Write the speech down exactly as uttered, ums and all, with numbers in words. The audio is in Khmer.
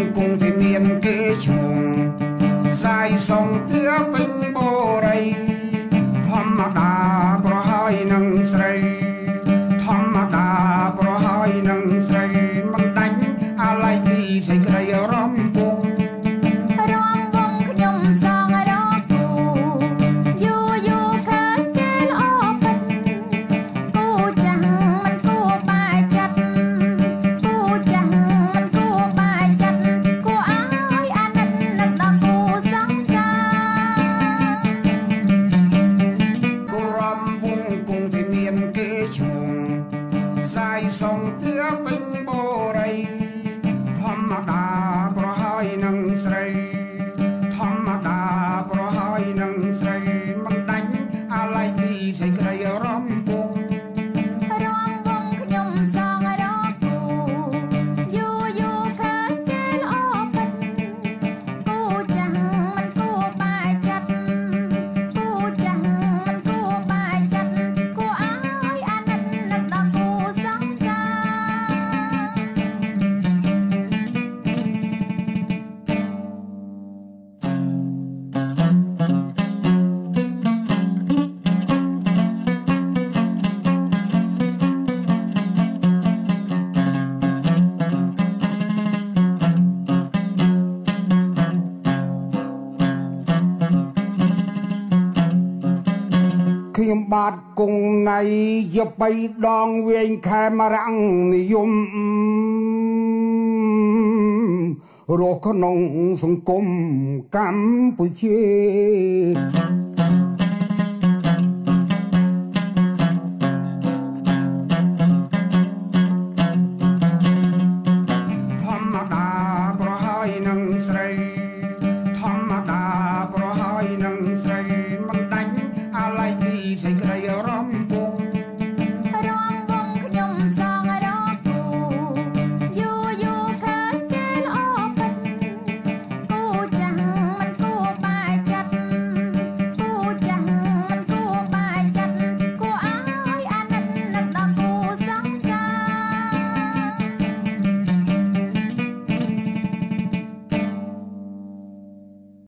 គង់តែមានគេឈ្មោះសាយសងទើពេញបរិយធម្មតាប្រហើយនឹងស្រីធម្មតាប្រហើយនឹងស្រីមិនដាច់អាឡ័យពីសេចក្តីរំពងរំវងខ្ញុំសងរកគូយូយូឃើញគេល្អពិតគូចាំងមិនគួរបែកចិត្តគូចាំងមិនគួរបែកចិត្តគួរឲ្យអាណិតនឹងដល់គូសង្សារគូរំវងគង់តែមានគេឈ្មោះសាយសងទើពេញបរិយធម្មតាប្រហើយនឹងស្រីធម្មតាប្រហើយនឹងស្រីមិនដាច់អាឡ័យពីសេចក្តីរំពងរំវងខ្ញុំសងរកគូយូយូឃើញគេល្អពិតគូចាំងមិនគួរបែកចិត្តគូចាំងមិនគួរបែកចិត្តគួរឲ្យអាណិតនឹងដល់គូសង្សារខ្ញុំបាទគង់នៃយបៃដងវែងខែមរាំងនិយមរស់ក្នុងសង្គមកម្ពុជាធម្មតាប្រហើយនឹងស្រីធម្មតាប្រហើយនឹងស្រីមិនដាច់អាឡ័យពីសេចក្តីរំ